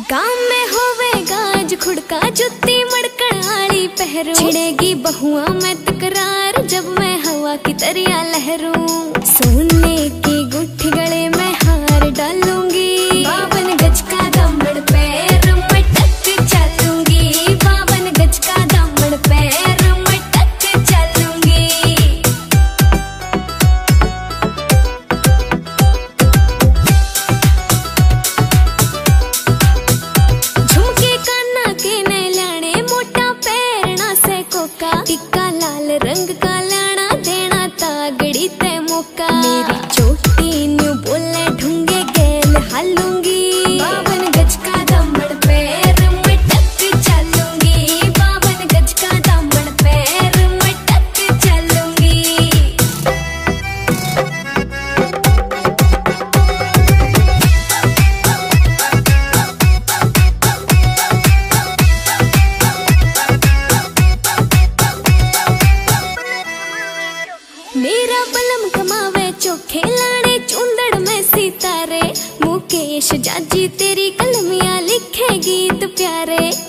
गांव में होवेगा आज खुड़का जुत्ती मड़कण आली पहरू, छिड़ेगी बहुआ में तकरार जब मैं हवा की तरिया लहरूं। सोने की गुट्ठी गले में हार डालूंगी, 52 गज का दामन पैर में टक चलूंगी, 52 गज का दामन पैर में टक चलूंगी। झुमके काना के न लाने मोटा पैरना से कोका, टिक्का लाल रंग का लाना देना तागड़ी ते मौका। मेरी चोटी न्यू बोले ढूंगे गेल हालूंगी, 52 गज का दामन पैर में टक चलूंगी, 52 गज का दामन पैर में टक चलूंगी। मेरा बलम कमावे चोखे लाने चूंदड़ में सितारे, मुकेश जाजी तेरी कलमियां लिखे गीत प्यारे।